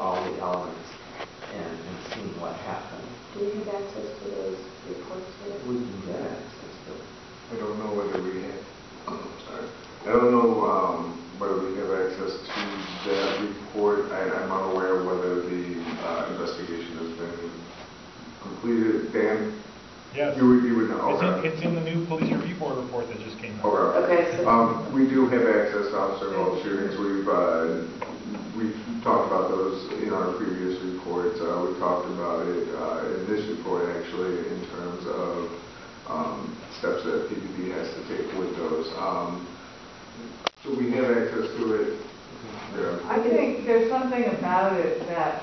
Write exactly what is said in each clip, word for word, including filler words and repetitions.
all the elements and, and seeing what happened. Do you have access to those reports yet? We can get access to it. I don't know whether we have, sorry, I don't know um, whether we have access to that report. I, I'm unaware whether the uh, investigation has been completed. Dan? Yes. You would, you would know. It's, Okay. in, it's in the new police review board report that just came out. Okay. Okay. So Um, we do have access to observable shootings. We've uh, we've talked about those in our previous reports. Uh, we talked about it uh, in this report actually in terms of um, steps that P P D has to take with those. Um, so we have access to it. Yeah. I think there's something about it that,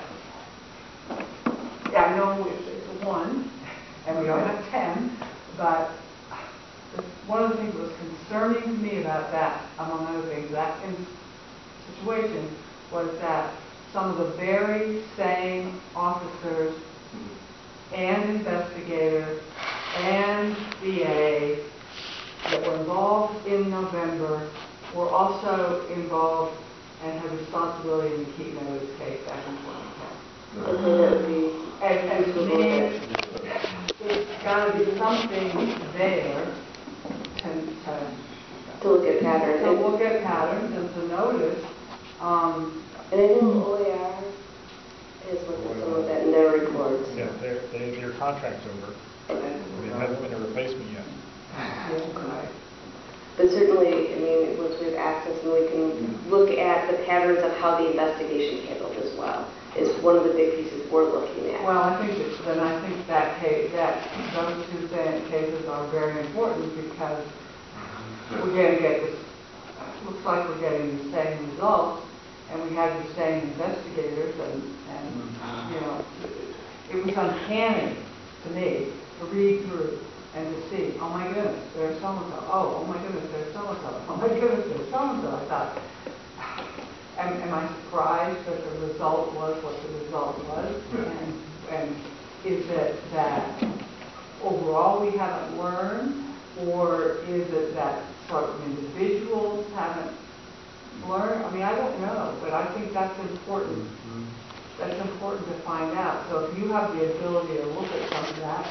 yeah, I know it's, it's a one, and we don't have ten, but one of the things that was concerning to me about that, among other things, that in situation, was that some of the very same officers and investigators and D A that were involved in November were also involved and had responsibility in the Keaton Edwards case back in twenty ten. okay, that would be. And, and to me, it's got to be something there to, to, To look at patterns. to look at patterns and to notice. Um, And I know O A R has looked at some of that in their reports. Yeah, their, their, their contract's over. Okay. There hasn't been a replacement yet. right. But certainly, I mean, once we have access and we can look at the patterns of how the investigation handled as well, is one of the big pieces we're looking at. Well, I think it's, then I think that case, that those two cases are very important because we're going to get this, looks like we're getting the same results, and we have the same investigators, and, and you know, it was uncanny to me to read through and to see, oh my goodness, there's so-and-so, oh, oh my goodness, there's so-and-so, oh my goodness, there's so-and-so. I thought, am, am I surprised that the result was what the result was? And, and is it that overall we haven't learned, or is it that certain individuals haven't learned? I mean, I don't know, but I think that's important. That's important to find out. So if you have the ability to look at some of that,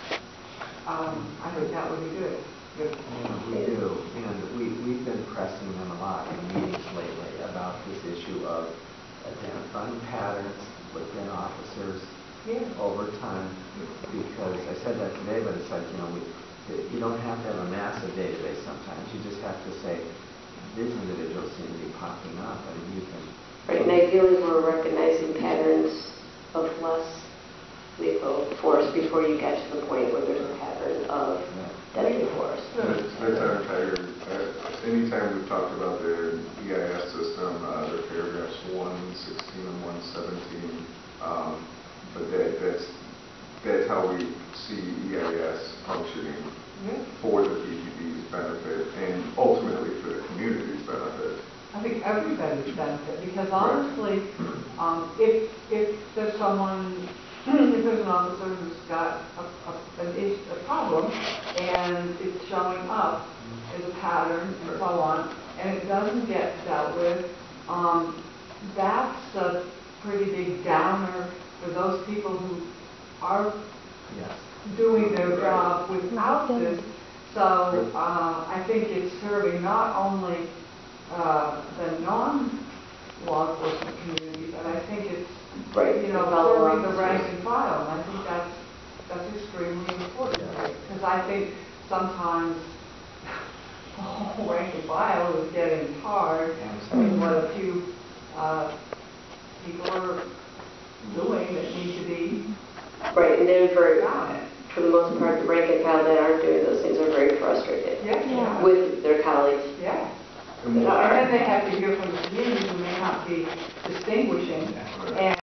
um, I think that would be good. Good. Yeah, we do, and we, we've been pressing them a lot in meetings lately about this issue of identifying patterns within officers Yeah. over time, because I said that today, but it's like, you know, we, you don't have to have a massive database sometimes. You just have to say, these individuals seem to be popping up, and you can... Right, and ideally we're recognizing patterns of less lethal force before you get to the point where there's a pattern of deadly force. That's, that's our entire, uh, anytime we've talked about the E I S system, uh, the paragraphs one sixteen and one seventeen, um, but that, that's, that's how we see E I S functioning Yeah. for the P P D's benefit and ultimately for the community's benefit. I think everybody's benefit, because honestly, um, if, if there's someone, if there's an officer who's got a, a, an issue, a problem, and it's showing up as a pattern and so on, and it doesn't get dealt with, um, that's a pretty big downer for those people who are Yes. doing their job without this. So uh, I think it's serving not only uh, the non-law enforcement community, but I think it's Right. you know serving the rank and file. And I think that's that's extremely important, because I think sometimes the whole rank and file is getting hard with what a few uh, people are doing that need to be Right, and they're very, on it. for the most part, the rank and file that aren't doing those things are very frustrated Yeah, yeah. with their colleagues. Yeah. And And we'll- then they have to hear from the community who may not be distinguishing, and